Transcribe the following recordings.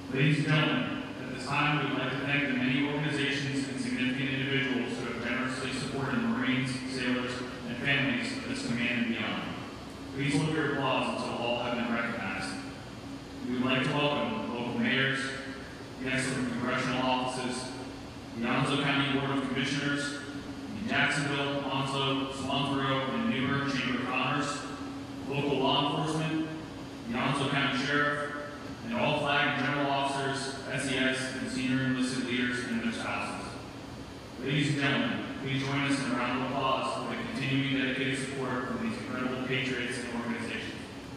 Ladies and gentlemen, at this time we would like to thank the many organizations and significant individuals who have generously supported the Marines, sailors, and families of this command and beyond. Please hold your applause until all have been recognized. We would like to welcome local mayors, guests from congressional offices, the Onslow County Board of Commissioners, the Jacksonville, Onslow, Swansboro, and New Bern Chamber of Commerce, local law enforcement, the Onslow County Sheriff, and all flag and general officers, SES, and senior enlisted leaders and their spouses. Ladies and gentlemen, please join us in a round of applause for the continuing dedicated support from these incredible patriots and organizations.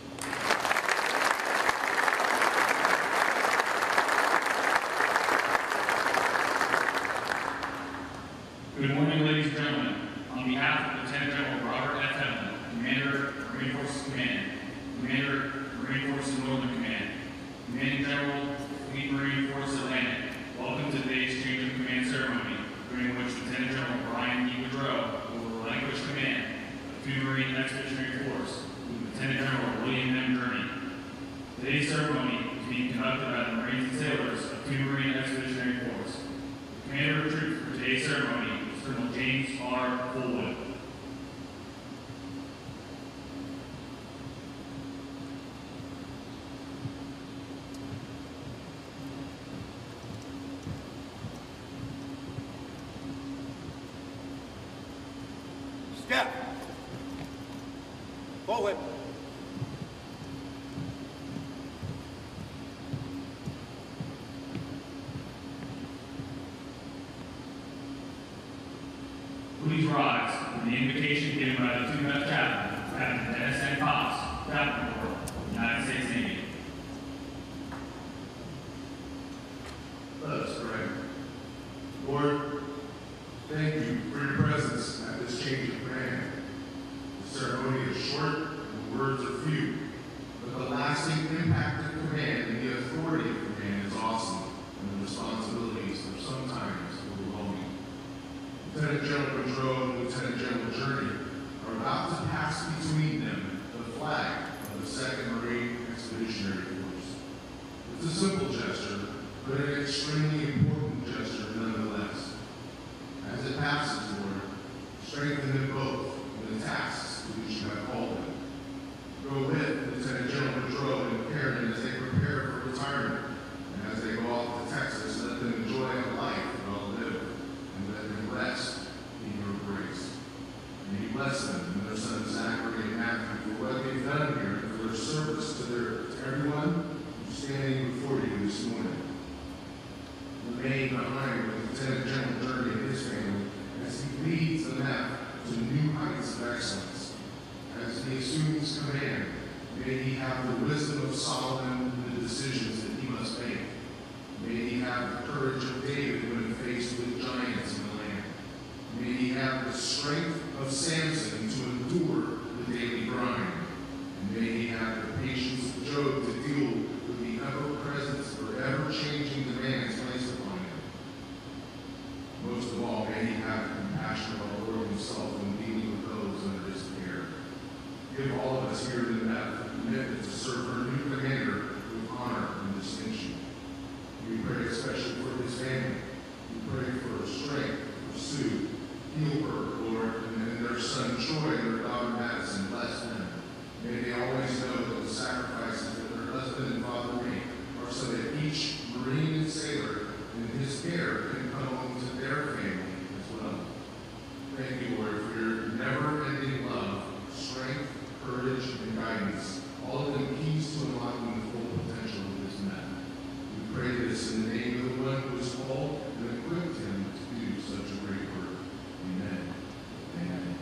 Good morning, ladies and gentlemen. On behalf of Lieutenant General Robert F. Heaven, Commander, Marine Forces Command, Commander, Marine Forces Northern Command, Commanding General, II Marine Force Atlantic, welcome to today's change of command ceremony, during which Lieutenant General Brian E. Beaudreault will relinquish command of II Marine Expeditionary Force to Lieutenant General William M. Jurney. Today's ceremony is being conducted by the Marines and sailors of II Marine Expeditionary Force. The Commander of Troops for today's ceremony is Colonel James R. Fullwood. Step. Forward. Please rise for the invocation given by the II MEF Captain, Captain Dennis N. Cox, Captain Corps, United States Navy. Let us pray. Lord, thank you for your presence at this change of command. The ceremony is short and the words are few, but the lasting impact of command and the authority of command is awesome, and the responsibilities are sometimes overwhelming. Lieutenant General Beaudreault and Lieutenant General Jurney are about to pass between them the flag of the II Marine Expeditionary Force. It's a simple gesture, but an extremely important gesture nonetheless. As it passes, Lord, strengthen them both in the tasks to which you have called them. Go with Lieutenant General Beaudreault and Karen as they prepare for retirement, and as they go off to Texas, let them enjoy a life well lived, and let them rest in your grace. May you bless them and their sons Zachary and Matthew for what they've done here and for their service to everyone who's standing before you this morning. Remain behind with Lieutenant General Jurney and his family as he leads the MEF to new heights of excellence. As he assumes command, may he have the wisdom of Solomon in the decisions that he must make. May he have the courage of David when faced with giants in the land. May he have the strength of Samson to endure the daily grind. And may he have the patience of Job to deal with the ever-present or ever-changing demands placed upon him. Most of all, may he have compassion about the Lord himself when dealing with those under his care. Give all of us here in the MEF a commitment to serve our new commander with honor and distinction. We pray especially for his family. We pray for strength, for Sue, heal her, Lord, and their son Troy and their daughter Madison. Bless them. May they always know that the sacrifices that their husband and father make are so that each Marine and sailor in his care can come home to their family as well. Thank you, Lord, for your never-ending love, strength, courage, and guidance, all of them keys to unlocking the full potential of this MEF. We pray this in the name of the one who has called and equipped him to do such a great work. Amen. Amen.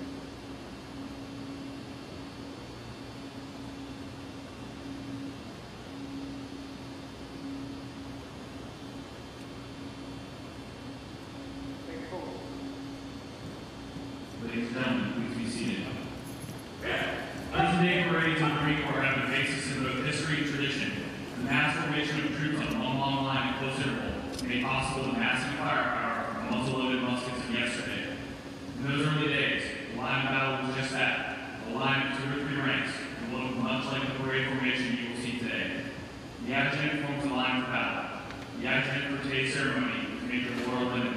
Ladies and gentlemen, please be seated. Today, parades on the Marine Corps have a basis in both history and tradition. The mass formation of troops on a long line and close interval The adjutant for today's ceremony is Major Beaudreault.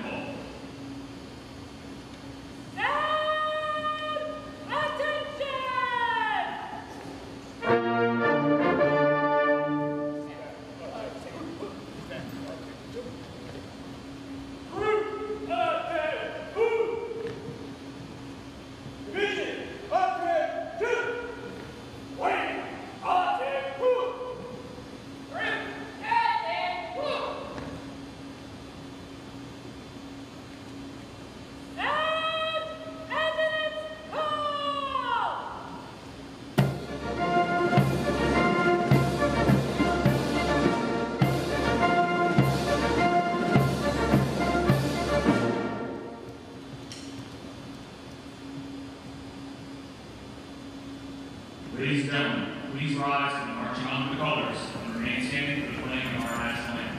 Ladies and gentlemen, please rise for the marching on of the colors and remain standing for the playing of our national anthem.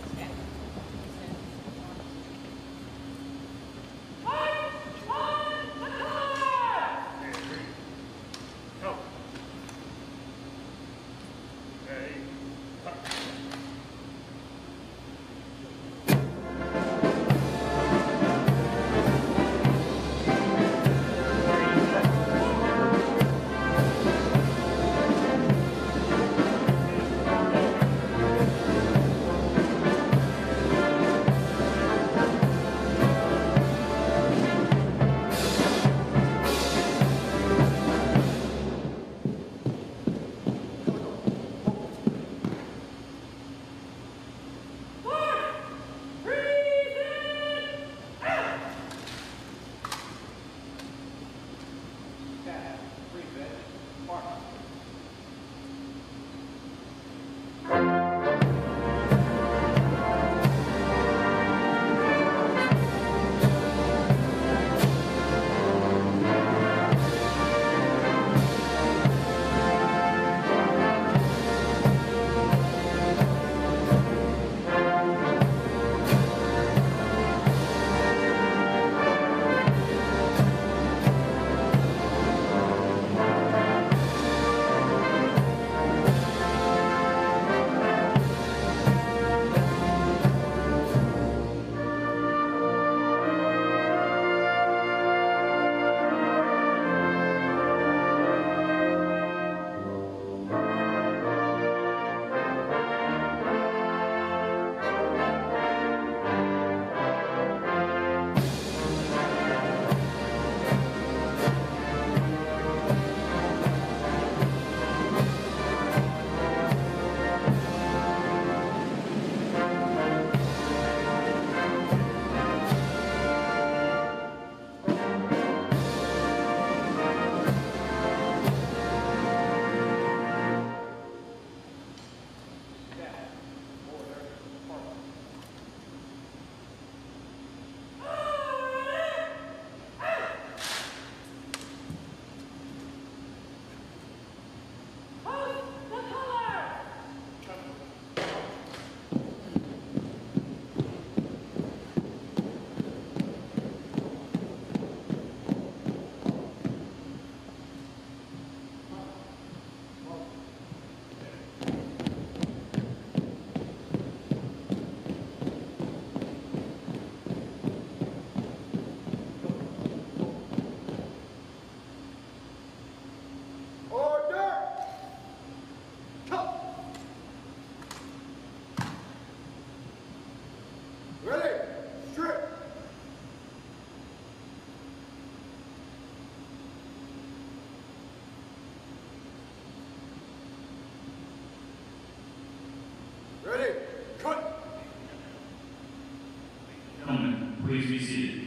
Gentlemen, please be seated.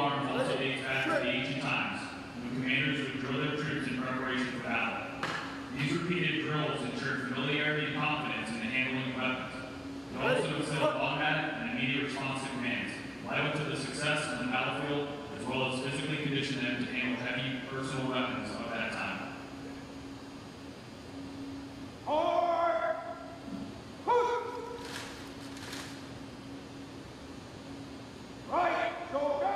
alarms also dates back to the ancient times, when commanders would drill their troops in preparation for battle. These repeated drills ensured familiarity and confidence in the handling of weapons. It also instilled automatic and immediate response to commands, vital to the success of the battlefield, as well as physically conditioned them to handle heavy personal weapons of that time. Right shoulder!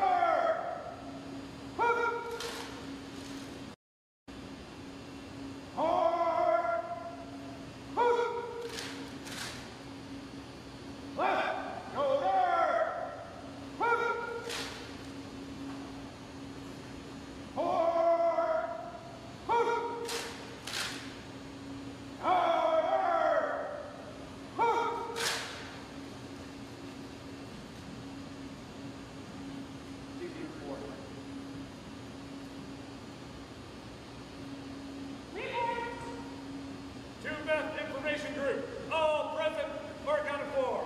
Hard! Left shoulder! Hard! II MEF information group, all present or accounted for.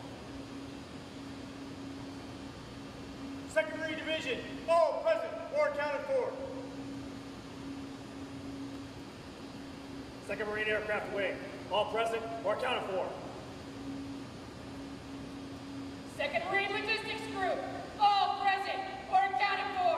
Second Marine Division, all present or accounted for. Second Marine Aircraft Wing, all present or accounted for. Second Marine Logistics Group, all present or accounted for.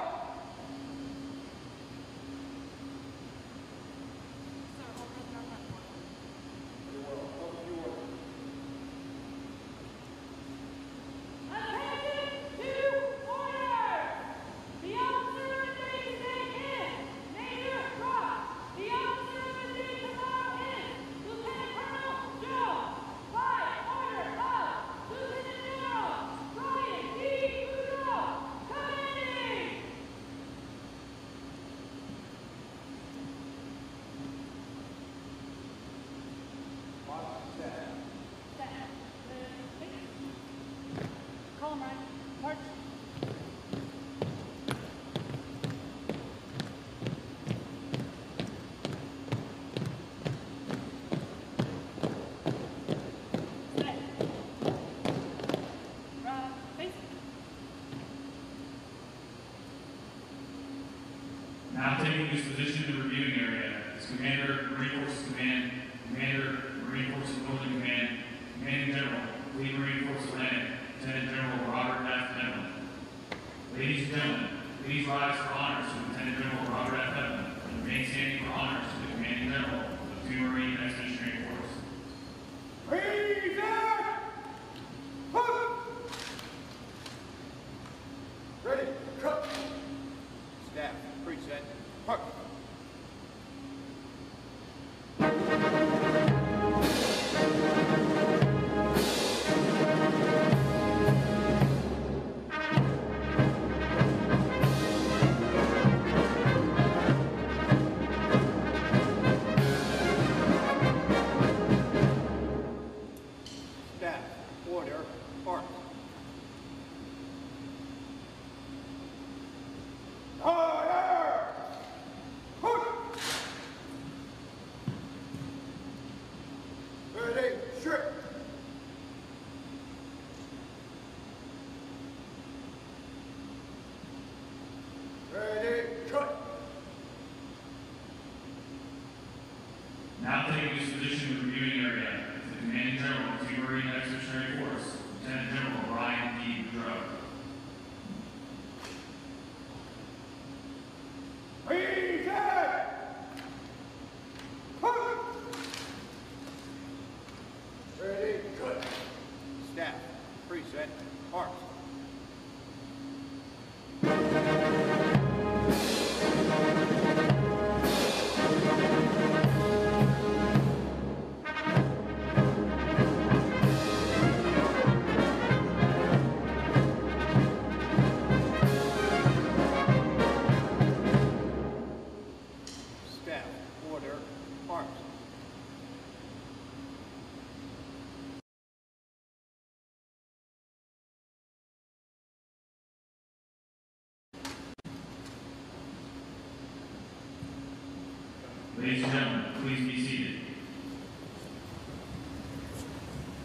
Attention to order! The officer of the day today is Major Ross. The officer of the day tomorrow is Lieutenant Colonel Joe. By order of Lieutenant General Brian D. Beaudreault, commanding. Call him right. March. Set. Face. Now taking his position in the reviewing area is Commander, Marine Forces Command, Commander, Marine Forces Northern Command, Commanding General, Fleet Marine Force Atlantic, Lieutenant General Robert F. Devlin. Ladies and gentlemen, please rise for honors to Lieutenant General Robert F. Devlin and remain standing for honors to the Commanding General of II Marine Expeditionary Force. Ready, cut! Staff, preset, park! Staff, order, park! Order! Ready, strip! Ready, cut! Now taking his position in the reviewing area is the Commanding General of II Marine Expeditionary Force, Lieutenant General Brian D. Beaudreault. Reset! Ready, cut! Staff, preset, park! Staff, order, park! Ladies and gentlemen, please be seated.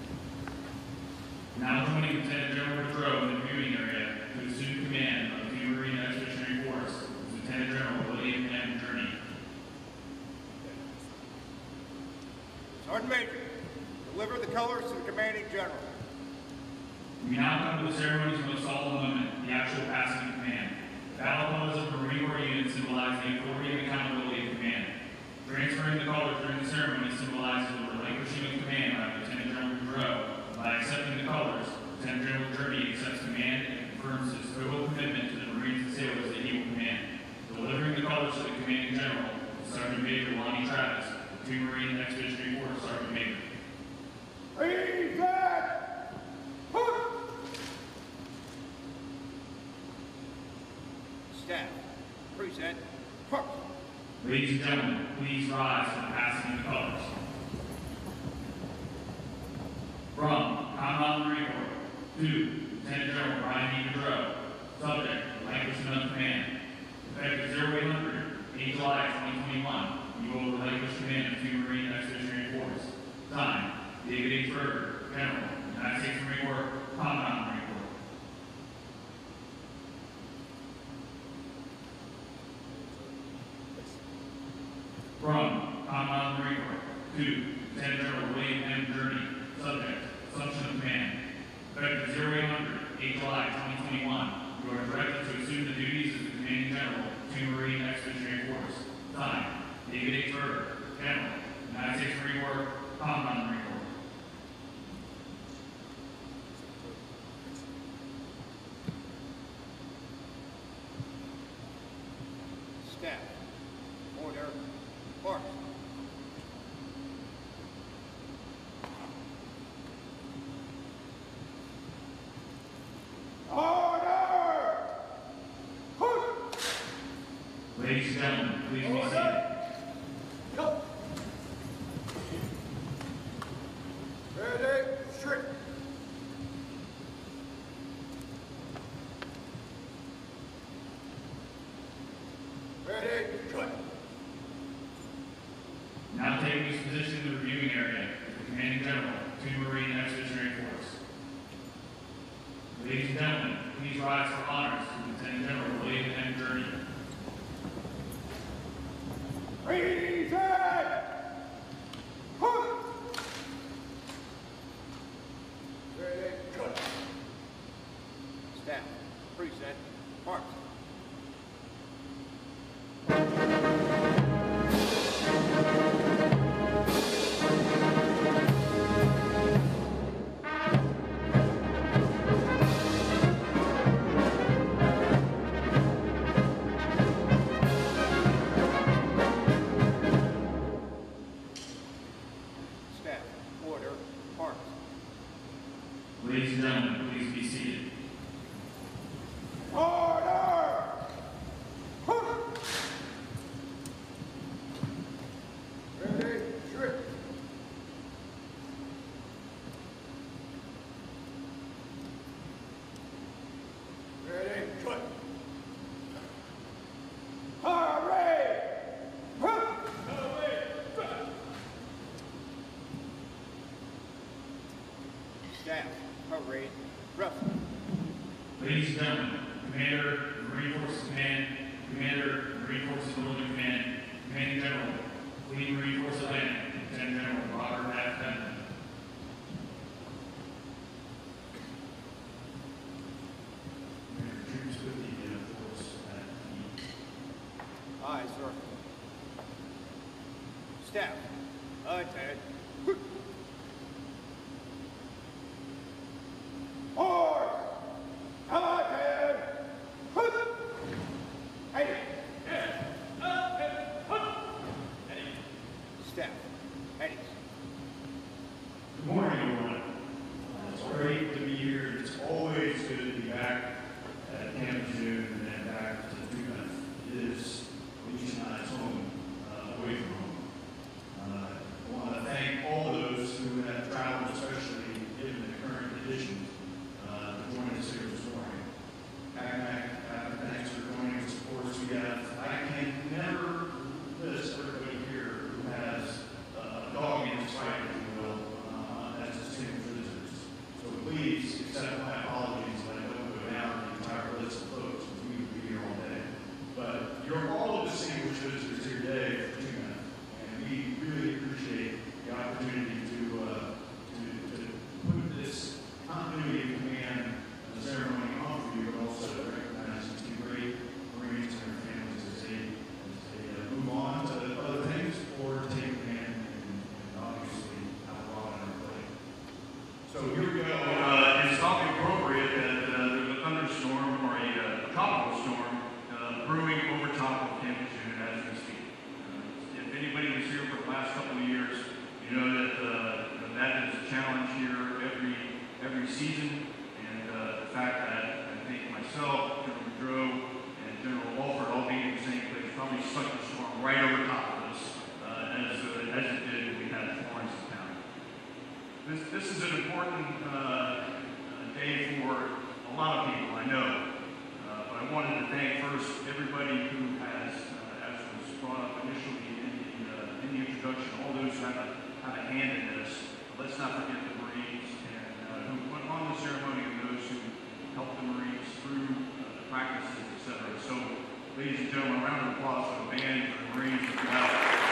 Now joining Lieutenant General Beaudreault in the reviewing area to assume command of II We now come to the ceremony's most solemn moment, the actual passing of command. Battle clothes of Marine Corps units symbolize the authority and accountability of command. Transferring the colors during the ceremony symbolizes the relinquishing of command by Lieutenant General Beaudreault. By accepting the colors, Lieutenant General Jurney accepts command and confirms his total commitment to the Marines and sailors that he will command. Delivering the colors to the commanding general, Sergeant Major Lonnie Travis, II Marine Expeditionary Force Sergeant Major. Staff, present, march. Ladies and gentlemen, please rise for the passing of the colors. From Commandant Marine Corps to Lieutenant General Brian E. Beaudreault, subject, relinquishment of command. Effective 0800, 8 July 2021, you will relinquish command of II Marine Expeditionary Force. Signed, David H. Berger, General, United States Marine Corps, Commandant Marine Corps. From Commandant Marine Corps to Lieutenant General William M. Jurney, subject, assumption of command. Effective 0800, 8 July 2021, you are directed to assume the duties as the commanding general of II Marine Expeditionary Force. Signed, David H. Berger, General, United States Marine Corps, Commandant Marine Corps. Staff, order, march. Ladies and gentlemen, please be seated. Go. Ready, straight. Ready, cut. Now taking his position in the reviewing area, the commanding general of II Marine Expeditionary Force. Ladies and gentlemen, please rise for honors to Lieutenant General William M. Jurney. Present! Hook! Ready, cut. Staff, present, march. Staff, order, march. Ladies and gentlemen, please be seated. Order! Hook! Ready, straight. Ready, cut. Hurry! Hook! Staff, hurry, rough. Ladies and gentlemen, Commander of the Marine Forces Command, Commander of the Marine Forces Northern Command, Commanding General, Fleet Marine Force Atlantic, Lieutenant General Robert F. Benton. Troops with the force at the Aye, sir. Staff, attend. Order! Attend! Hey! Staff, headings. Good morning, everyone. It's great to be here. It's always good to be back at Camp Lejeune and then back to the II MEF. It is Lejeune and I's home, away from home. I want to thank tropical storm brewing over top of Camp Lejeune as we speak. If anybody was here for the last couple of years, you know that that is a challenge here every season. And the fact that I think myself, General Beaudreault, and General Walford all being in the same place probably sucked the storm right over top of us as it did when we had Florence in town. This is an important day for a lot of people, I know. But I wanted to thank first everybody who has, as was brought up initially in the introduction, all those who have a hand in this. Let's not forget the Marines and who put on the ceremony and those who helped the Marines through the practices, etc. So, ladies and gentlemen, a round of applause for the band and for the Marines as well.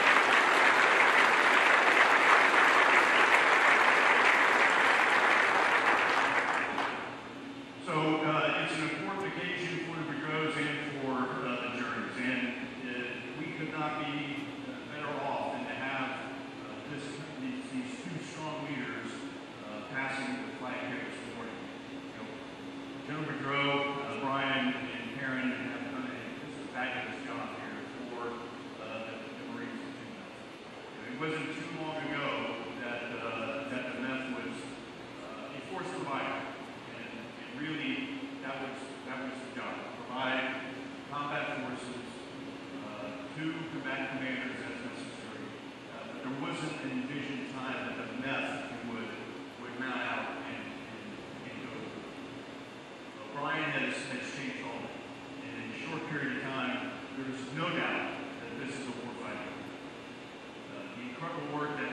It's an important occasion for the Beaudreauts and for the Journeys, and we could not be better off than to have these two strong leaders passing the flag here this morning. General Beaudreault, Brian, and Karen have done a fabulous job here for the Marines and II MEF. It wasn't too long ago that the MEF was a force provider, and really that was the job. Provide combat forces to combat commanders as necessary. But there wasn't an envisioned time that the MEF would mount out and go. Brian has changed all that. And in a short period of time, there's no doubt that this is a war fighter. The incredible work that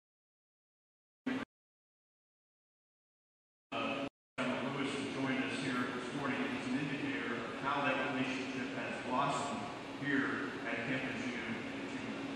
here at Camp Lejeune and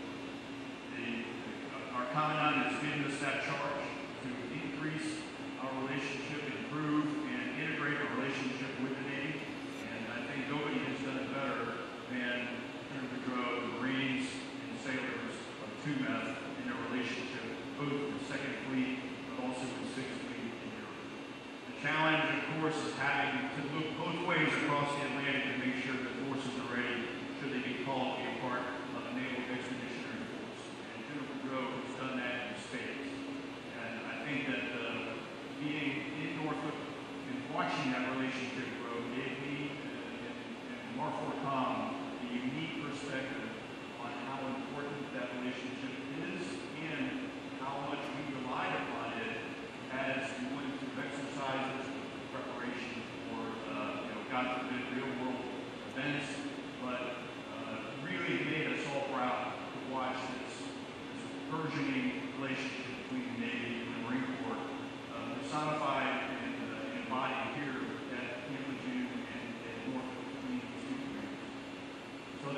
II MEF. Our Commandant has given us that charge to increase our relationship, improve, and integrate our relationship with the Navy. And I think nobody has done it better than General Beaudreault, the Marines, and sailors of II MEF in their relationship, both with the 2nd Fleet, but also with the 6th Fleet in Europe. The challenge, of course, is having to look both ways across the Atlantic to make sure that forces are ready should they be called to be a part of the Naval Expeditionary Force. And General Beaudreault has done that in spades. And I think that being in Norfolk and watching that relationship grow gave me and Mark Forcom a unique perspective on how important that relationship is and how much we relied upon it as we went through exercises, preparation for, God forbid, real-world events. But really made us all proud to watch this burgeoning relationship between the Navy and the Marine Corps personified and embodied here at Camp Lejeune and Norfolk between these two communities. So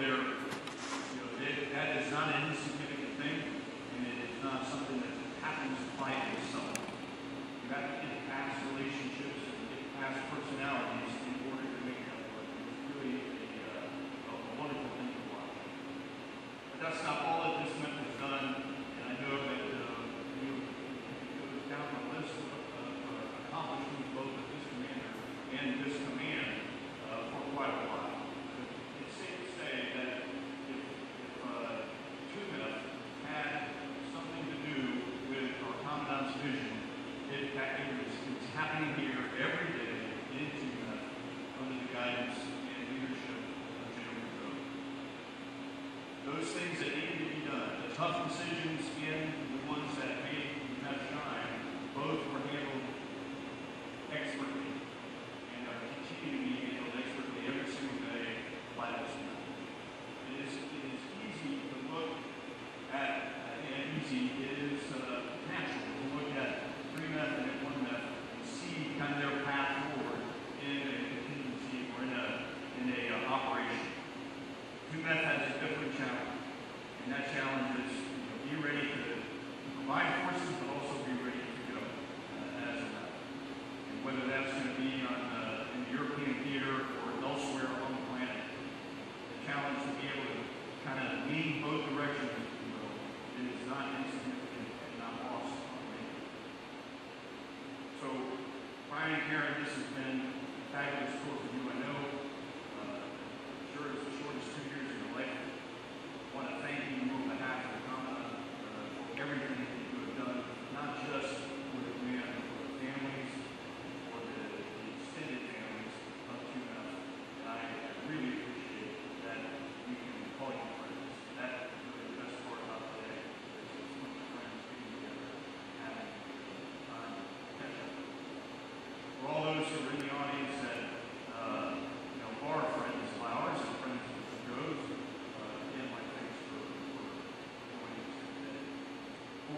that is not an insignificant thing, and it is not something that happens quietly with someone. You have to get past relationships and get past personalities in order to make that work. It's really a wonderful thing to watch. But that's not all that this MEF has done, and I know that it goes down the list of accomplishments both of this commander and this command for quite a while. But it's safe to say that if II MEF had something to do with our Commandant's vision, it was happening here every day in II MEF under the guidance and leadership of General Beaudreault. Those things that needed to be done, the tough decisions and the ones that made the MEF shine, both were handled expertly and are continuing to be handled expertly every single day by this MEF. It is easy to look at, it is natural to look at III MEF and I MEF and see kind of their path forward in a contingency or in a operation. II MEF has a different challenge, and that challenge is be ready to provide forces, but also be ready to go as a MEF. And whether that's going to be in the European theater or elsewhere on the planet, the challenge to be able to kind of lean both directions, if you will, is not insignificant and not lost on me. So, Brian and Karen, this has been a fabulous tour for you. I know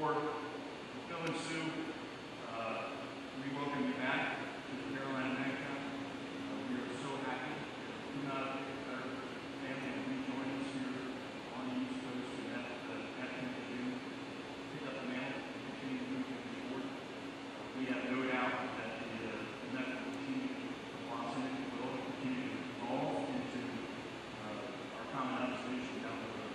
for Phil and Sue, we welcome you back to the Carolina Bank. We are so happy. Do not our family and rejoin us here on the East Coast and that can do. Pick up the mail and continue to move things forward. We have no doubt that the MEF will continue to blossom and will continue to evolve into our common observation down the road.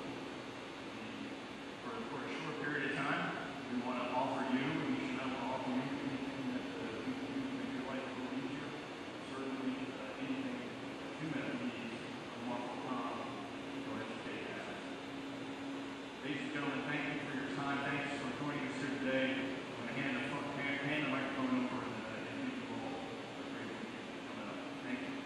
For a short period of time, we want to offer you, and we should offer you anything that we can do to make your life a little easier. Certainly anything that you have needs from Waffle Tom to educate us. Ladies and gentlemen, thank you for your time. Thanks for joining us here today. I'm going to hand the microphone over and thank you all for a great week coming up. Thank you.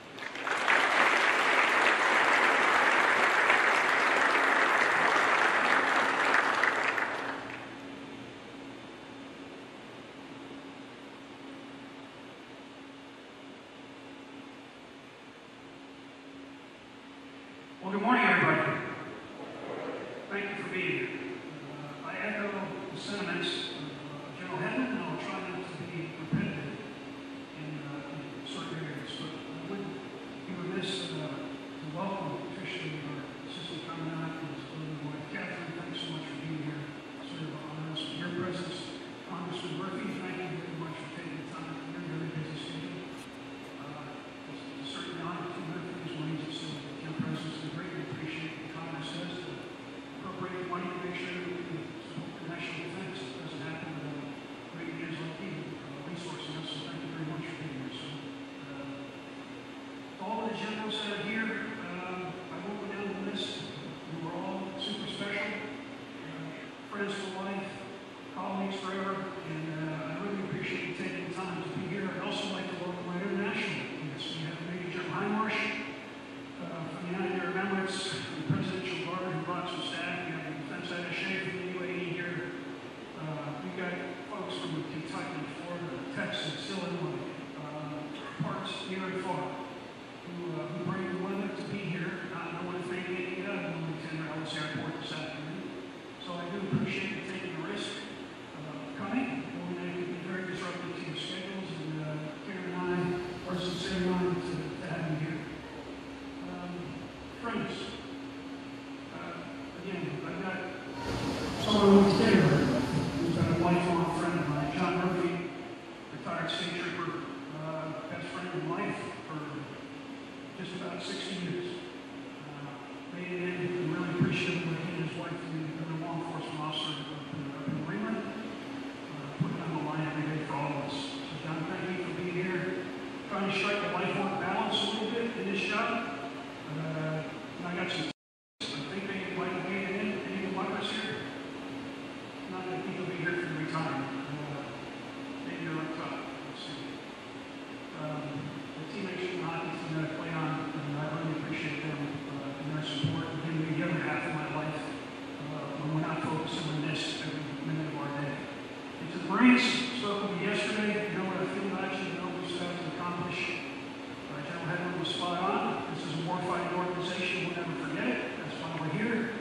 Well, good morning, everybody. Thank you for being here. I echo the sentiments of General Hedman, and I'll try not to be repetitive in certain areas, but I would be remiss to welcome officially our Assistant Commandant and his lovely wife, Catherine. Thanks so much for being here. Sort of honor us with your presence. Congressman Murphy, thank you very much for taking the time from your very busy schedule. It's certainly an honor to work with these Marines. Your presence, we greatly appreciate what Congress does to appropriate money to make sure that we can support the national defense. It doesn't happen without great leaders like you resourcing us, so thank you very much for being here. So, to all of the generals that are here, I won't go down the list. You were all super special, friends for life, colleagues forever, and I really appreciate you taking the time to be here. I'd also like to welcome our international guests. We have Major General Heinmarsh, from the United Arab Emirates, the Presidential Guard who brought some staff. We have the Defense Attaché from the UAE here. We've got folks from Kentucky, Florida, Texas, Illinois, parts near and far, who bring the weather to be here. I want to thank you out of Wilmington or Ellis Airport this afternoon. So I do appreciate you taking the risk of coming. Well, it can be very disruptive to your schedules, and Karen and I are sincerely honored to have you here. Friends, again, I've got someone who's there who's been a lifelong friend of mine, John Murphy, retired state trooper, best friend in life for just about 60 years. Made it in, and really appreciative of he and his wife, and a law enforcement officer up in Greenland, putting on the line every day for all of us. So John, thank you for being here, trying to strike the life-work balance a little bit in this job. I got some. I think they might have made it in. Any of the bunkers here? Not that people be here for the retirement. Maybe you're up top. Let's see. The teammates from the hockey team that I play on, and I really appreciate them and their support and giving me the other half of my life when we're not focusing on this every minute of our day. And to the Marines, spoke with me yesterday. You know what I feel about you. You know what we still have to accomplish. General Hedman was spot on. This is a warfighting organization. We'll never forget it. That's why we're here.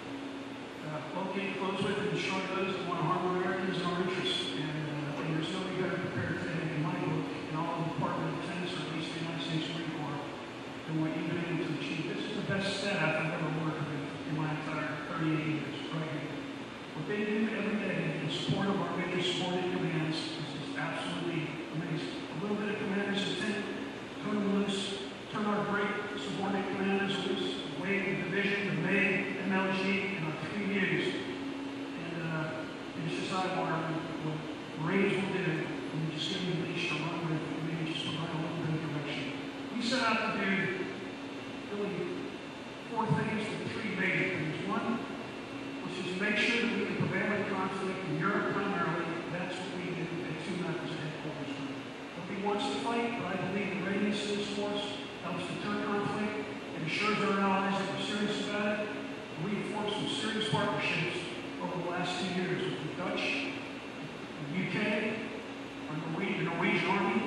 Locate, close with, and destroy those that want to harm Americans and our interests. And there's nobody better prepared today in my book, in all of the Department of Defense, or at least the United States Marine Corps, than what you've been able to achieve. This is the best staff I've ever worked with in my entire 38 years, right here. What they do every day in support of our major supporting commands is just absolutely amazing. A little bit of commander's intent. Turn them loose, turn our great subordinate commanders loose, the Wade, the Division, the May, MLG, and our 3 U's. And it's just eye-watering what Marines will do when you just give them a leash to run with, and maybe just provide a little bit of direction. We set out to do really 4 things with 3 major things. One, which is make sure that we can prevail in conflict in Europe primarily. That's what we do at II MEF as a headquarters group. Nobody wants to fight, but I believe the readiness of this force helps deter conflict and assures our allies that we're serious about it. We've formed some serious partnerships over the last 2 years with the Dutch, the UK, the Norwegian Army.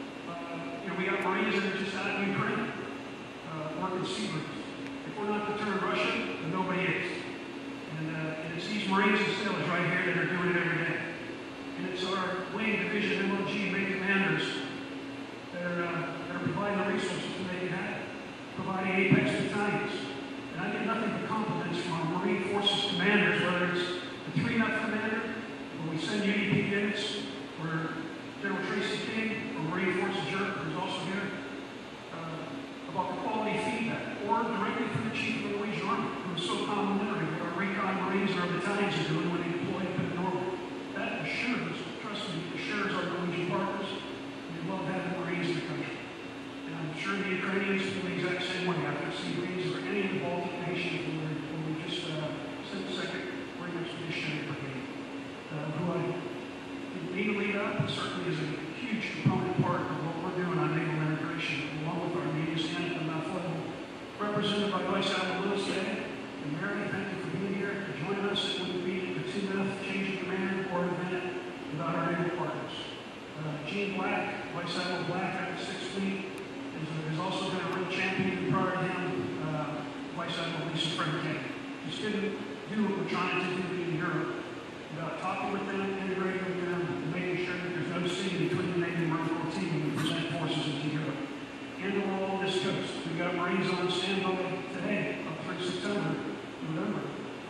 We got Marines that are just out in Ukraine working sea routes. If we're not deterring Russia, then nobody is. And it's these Marines and sailors right here that are doing it every day. And it's our wing, division, MOG, main commanders that are providing the resources to make it happen, providing apex battalions. And I get nothing but compliments from our Marine Forces commanders, whether it's the II MEF commander, where we send UDP units, where General Tracy King from Marine Forces Jurney, who's also here, about the quality feedback, or directly from the Chief of the Lejeune, who is so complimentary of what our recon Marines and our battalions are doing when they deploy up in Norway. That assures, trust me, assures our Norwegian partners we love having Marines in the country. And I'm sure the Ukrainians feel the exact same way after seeing Marines or any of the Baltic nations when we just sent the 2nd Marine Expeditionary Brigade, who I didn't mean to lead up, but certainly is a huge component part of what we're doing on naval integration, along with our immediate stand at the MEF level, represented by Vice Admiral Lewis today. And Mary, thank you for being here to join us. It wouldn't be the II MEF change of command or event without our naval partners. Gene Black, Vice Admiral Black out of the 6th Fleet, has also been a real champion, and prior to him, Vice Admiral Lisa Frank. Just didn't do what we're trying to do in Europe without talking with them, integrating with them, and making sure that there's no scene between the Navy and Marine Corps team when we present forces into Europe. And along this coast, we've got Marines on standby today, up through September, November,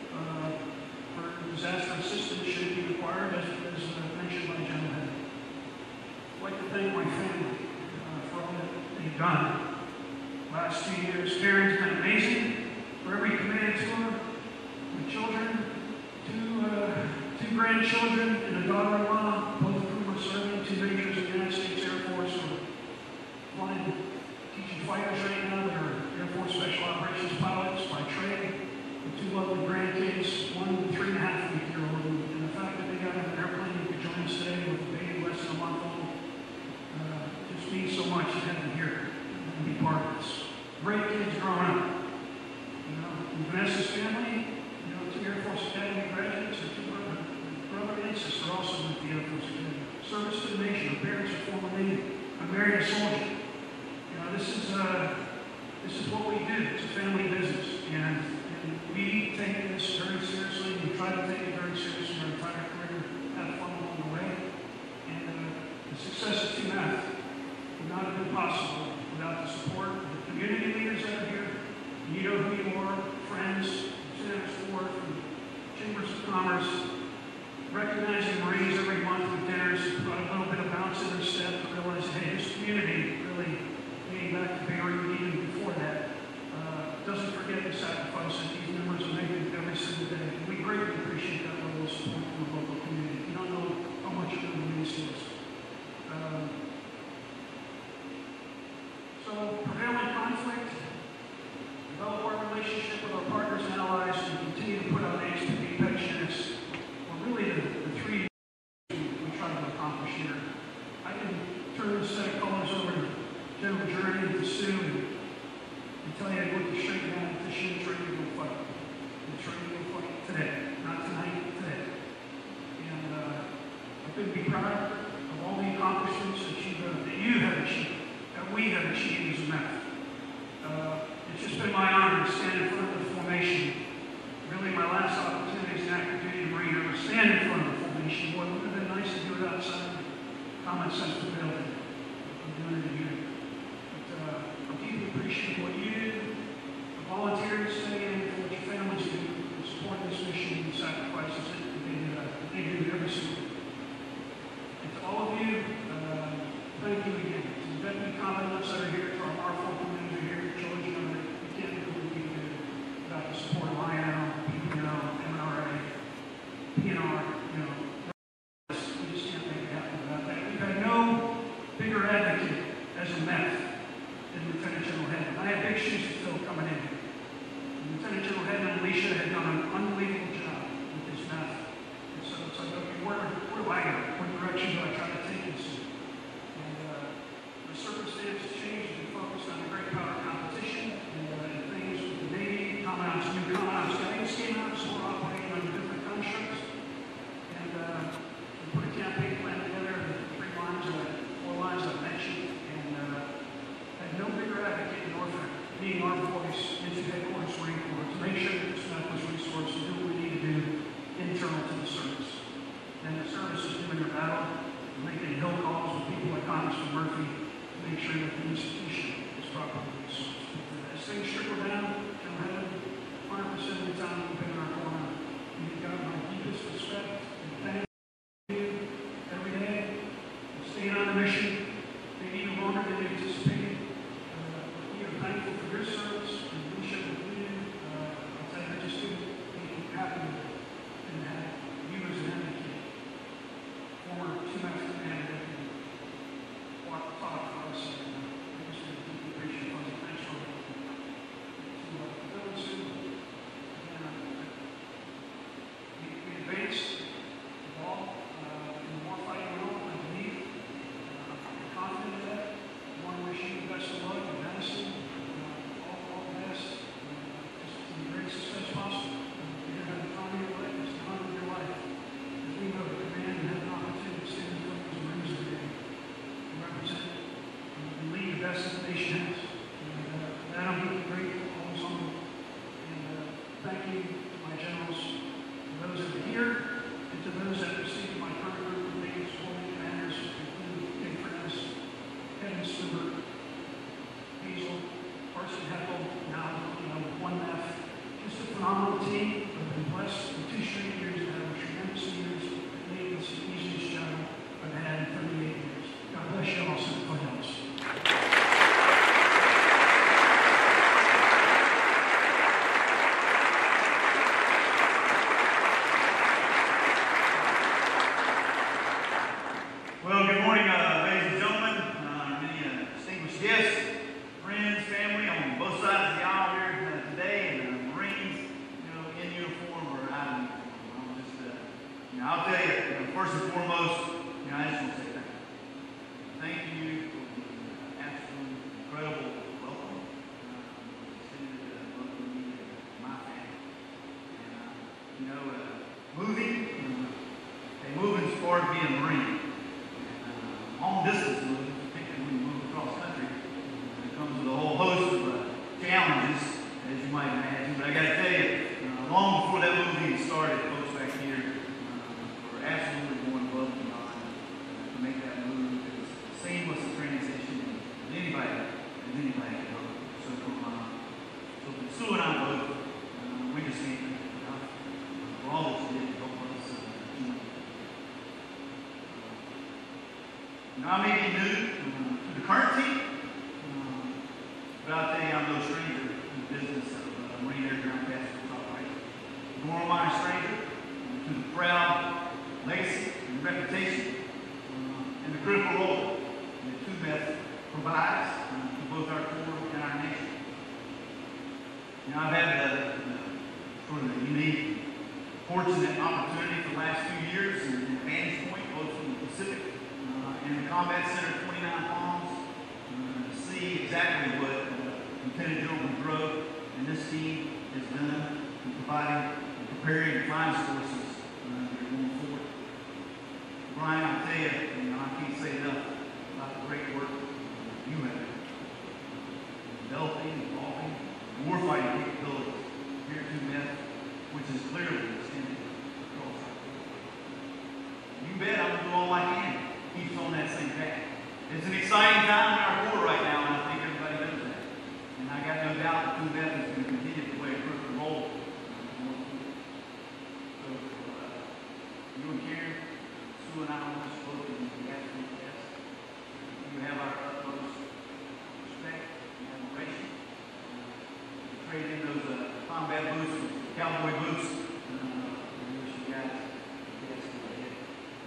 for disaster assistance should it be required, as mentioned by General Head. I'd like to thank my family for all that they've done. Last 2 years, Karen's been amazing. For every command tour, my children, two grandchildren, and a daughter-in-law, both of whom are serving, 2 majors in the United States Air Force, are flying, teaching fighters right now that are Air Force Special Operations pilots by trade. The 2 lovely grandkids, 1 3.5-week-year-old, and the fact that they got on an airplane and could join us today with a baby less than a month old, just means so much to have them here and be part of this. Great kids growing up. You know, in Vanessa's family, 2 Air Force Academy graduates, and 2 brother and sister also went to the Air Force Academy. Service to the nation. Her parents are former Navy. I married a soldier. This is what we do. It's a family business, and we take this very seriously. We try to take it very seriously our entire career, have fun along the way. And the success of II MEF would not have been possible without the support of the community leaders that are here. You know who you are, friends, Senators Ford from Chambers of Commerce, recognizing Marines every month with dinners, put a little bit of bounce in their step to realize, hey, this community really, dating back to Barry, even before that, doesn't forget the sacrifice that these members are making every single day. And we greatly appreciate that level of support from the local community. You don't know how much it really means to us. So, prevailing conflict, develop our relationship with our partners and allies, and continue to put out apex units. Really the 3 we try to accomplish here. I can turn this set of colors over to General Jurney and Sue and tell you what the straight down that this unit's ready to go fight. It's ready to go fight today, not tonight, today. And I couldn't be proud of all the accomplishments that you have achieved, that we have achieved as a MEF. It's just been my honor to stand in front of the formation. Really, my last opportunity as an active duty Marine, ever stand in front of the formation. Boy, it would have been nice to do it outside. Common sense prevailed. I'm doing it here. But I deeply appreciate what you do, the volunteers stay in, for what your families do, to support this mission and the sacrifices that they do every single day. And to all of you, thank you again. To the Deputy Commandants that are here, to our R4 commander here, George, we can't do what we do without the support of INL, PPL, MNRA, PNR, we just can't make it happen without that. We've had no bigger advocate as a MEF than Lieutenant General Head. I have big shoes to fill coming in. Lieutenant General Head and Alicia had done an unbelievable job with this MEF. And so it's like, okay, where do I go? What direction do I try to take this in? And the circumstances changed. We focused on the great power competition and things with the Navy, commandants, new commandants, guidance came out, so we're operating under different constructs. And we put a campaign plan together, the 4 lines I mentioned, and had no bigger advocate in Norfolk, being our voice into headquarters Marine Corps, to make sure that this MEF was resourced and do what we need to do in Carson Heckle, now, with II MEF. Just a phenomenal team. I've been blessed for 2 straight years to have tremendous leaders that made this the easiest job I've had in 38 years. God bless you all, Certified Elves. Well, good morning, ladies and gentlemen, many distinguished guests, friends, family on both sides of the aisle here today, and Marines, in uniform or out of uniform. I'll tell you, first and foremost, I just want to say thank you for the absolute incredible welcome. Extended welcome me to my family. Moving's part of being a Marine. Long distance moving, particularly when you move across country, it comes with a whole host of challenges, as you might imagine. But I got to tell you, long before that moving started, folks back here were absolutely going above and beyond to make that move. It was seamless a transition as anybody could hope. So from Sue and I both, we just can't thank you enough for all that you did to help us. I may be new to the current team, but I'll tell you I'm no stranger to the business of Marine Air Ground Passenger Operation. Nor am I a stranger to the proud legacy and reputation and the critical role that II MEF provides to both our Corps and our nation. I've had sort of the unique, fortunate opportunity for the last few years and vantage point both from the Pacific and the Combat Center 29 Palms to see exactly what Lieutenant General Beaudreault and this team has done in providing and preparing the flying forces that are going forward. Brian, I'll tell you, I can't say enough about the great work you have done developing, evolving, warfighting capabilities here at II MEF, which is clearly extended across our Corps. You bet I'm going to do all I can. Keeps on that same path. It's an exciting time in our Corps right now, and I think everybody knows that. And I got no doubt that II MEF is going to continue to play a critical role. So, you and Karen, Sue and I on this boat, and the absolute best. You have our utmost respect and admiration. Trade in those combat boots with cowboy boots. We wish you guys the best of the head.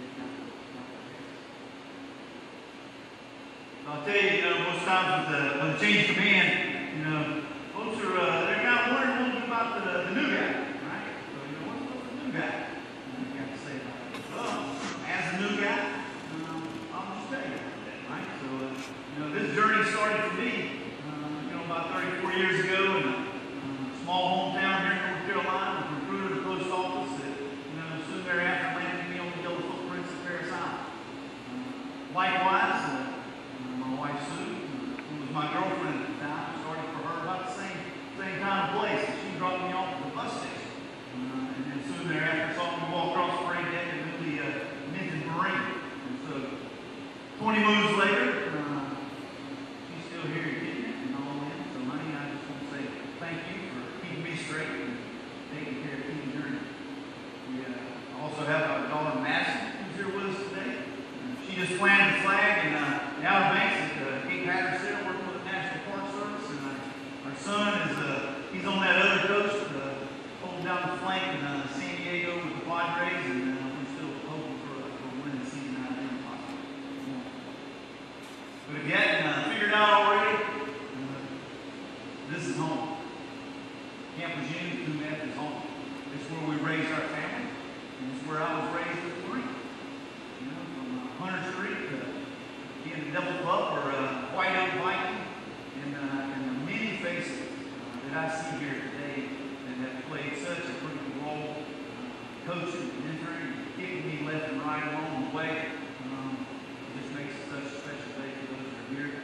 I'll tell you, most times with the change of command, folks are they're kind of wondering a little bit about the new guy, right? So, what's the new guy? You got to say about it. Well, as a new guy, I'll just tell you about that, right? So, this journey started for me, about 34 years ago in a small hometown here in North Carolina, with a recruiter in the post office that, soon thereafter landed me on the yellow footprints of Paris Island. Likewise, my wife Sue, who was my girlfriend at the time, started for her about the same kind of place. She dropped me off at the bus station. And then soon thereafter saw me walk across the parade deck and knew the mentioned Marine. And so 20 moves later, she's still here getting it and all in. So honey, I just want to say thank you for keeping me straight and taking care of Team Jurney. We also have our daughter Madison, who's here with us today. She just planted the flag in the Outer Banks at Cape Hatteras, working with the National Park Service. And our son he's on that other coast, holding down the flank in San Diego with the Padres, and we're still hoping for a winning season out of them, possibly. But if you hadn't figured out already, this is home. Camp Lejeune, II MEF is home. It's where we raised our family, and it's where I was raised as a Marine. From Hunter Street to being a double pup or a white oak Viking, and the many faces that I see here today that have played such a critical role, coaching, mentoring, kicking me left and right along the way. It just makes it such a special day for those that are here.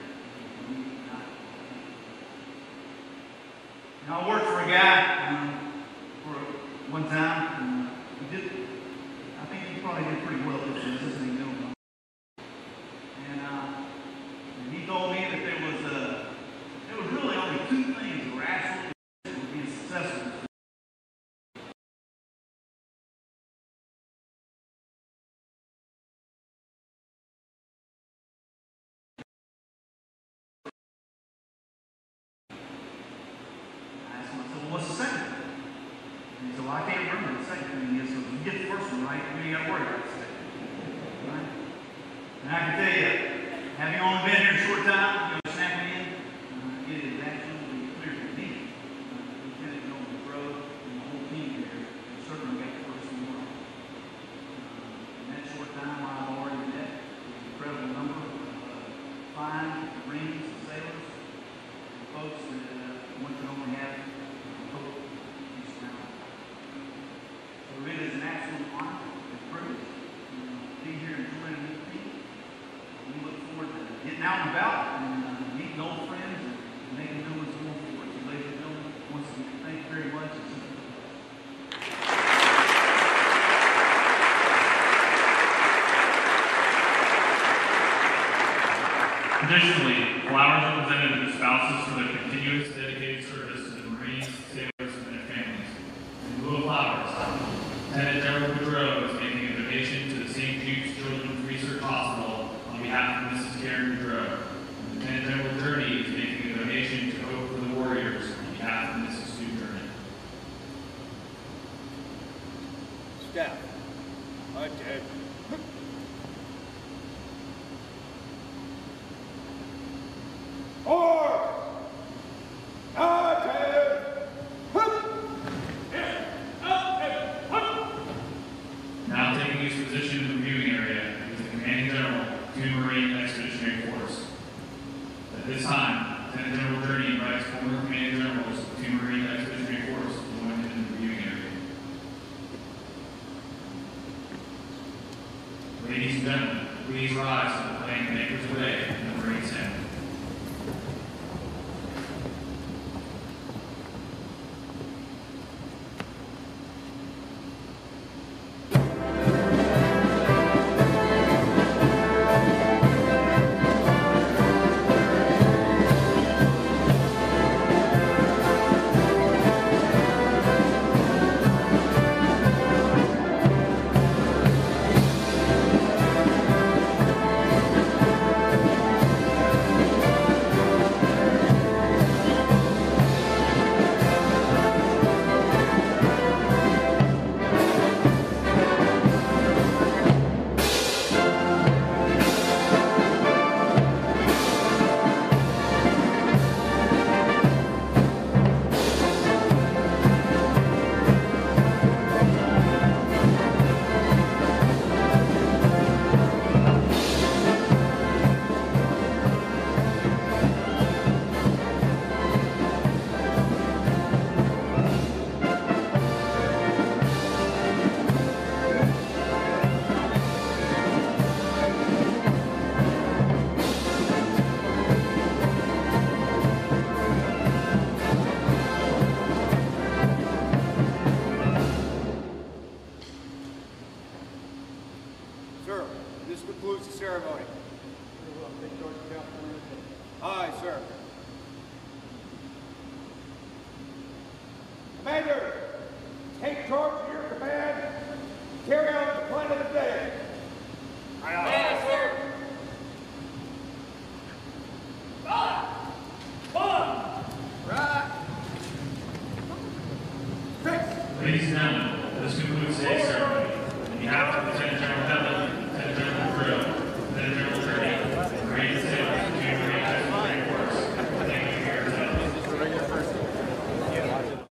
I worked for a guy for one time. I think he probably did pretty well at this business, and he knew him. And he told me that there was really only two well, I can't remember the second thing is, so if you get the first one right, you ain't got to worry about the second. Right? And I can tell you, having only been here a short time, snapping in, it is absolutely clear to me. Lieutenant General Beaudreault and the whole team here have certainly got the first one right. In that short time, I've already met an incredible number of fine Marines and sailors, and folks that one can only have hope peace around. So it is an absolute honor and privilege to be here and joining this team. We look forward to getting out and about and meeting old friends and making new ones going forward. So ladies and gentlemen, once again, thank you very much. Additionally, flowers are presented to the spouses for their continuous dedicated service to the Marines, sailors, and their families. In lieu of flowers, Lieutenant General Beaudreault is making a donation to the St. Jude's Children's Research Hospital on behalf of Mrs. Karen Beaudreault. Lieutenant General Jurney is making a donation to Hope for the Warriors on behalf of Mrs. Sue Jurney. Staff. Attend. Order! Attend! Now taking his position in the viewing area is the Commanding General, II Marine Expeditionary Force. At this time, Lieutenant General Jurney invites former Commanding Generals of II Marine Expeditionary Force to join him in the viewing area. Ladies and gentlemen, please rise to the flag that anchors away in the Marine Center. Sir, this concludes the ceremony. Aye, sir. Commander, take charge of your command. Carry out the plan of the day. Aye, aye. Sir. Right. Fix. Ladies and gentlemen, this concludes today's ceremony. On behalf of Lieutenant General